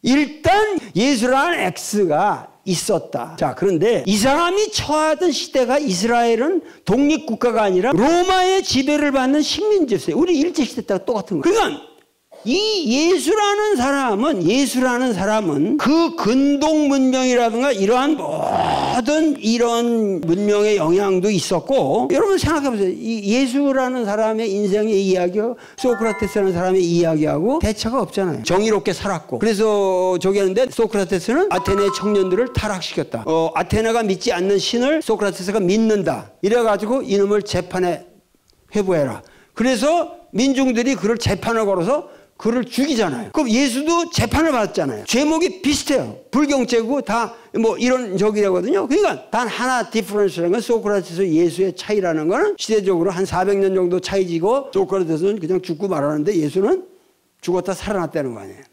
일단 예수라는 X가 있었다. 자, 그런데 이 사람이 처하던 시대가 이스라엘은 독립국가가 아니라 로마의 지배를 받는 식민지였어요. 우리 일제시대 때가 똑같은 거예요. 그러니까 이 예수라는 사람은 그 근동 문명이라든가 이러한 모든 이런 문명의 영향도 있었고, 여러분 생각해보세요. 이 예수라는 사람의 인생의 이야기와 소크라테스라는 사람의 이야기하고 대처가 없잖아요. 정의롭게 살았고, 그래서 저기 하는데 소크라테스는 아테네 청년들을 타락시켰다. 아테네가 믿지 않는 신을 소크라테스가 믿는다. 이래가지고 이놈을 재판에 회부해라. 그래서 민중들이 그를 재판을 걸어서 그를 죽이잖아요. 그럼 예수도 재판을 받았잖아요. 제목이 비슷해요. 불경죄고 다 뭐 이런 적이라거든요. 그러니까 단 하나 디퍼런스라는 건 소크라테스 예수의 차이라는 거는 시대적으로 한 400년 정도 차이지고, 소크라테스는 그냥 죽고 말았는데 예수는 죽었다 살아났다는 거 아니에요.